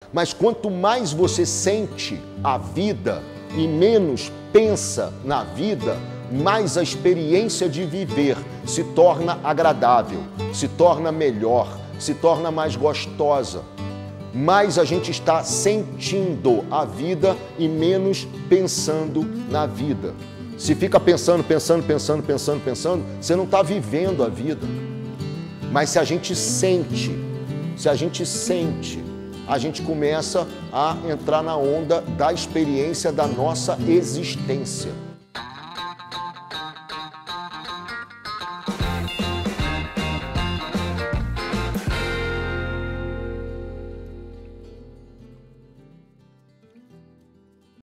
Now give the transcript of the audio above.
Mas quanto mais você sente a vida e menos pensa na vida, mais a experiência de viver se torna agradável, se torna melhor, se torna mais gostosa. Mais a gente está sentindo a vida e menos pensando na vida. Se fica pensando, você não está vivendo a vida. Mas se a gente sente, a gente começa a entrar na onda da experiência da nossa existência.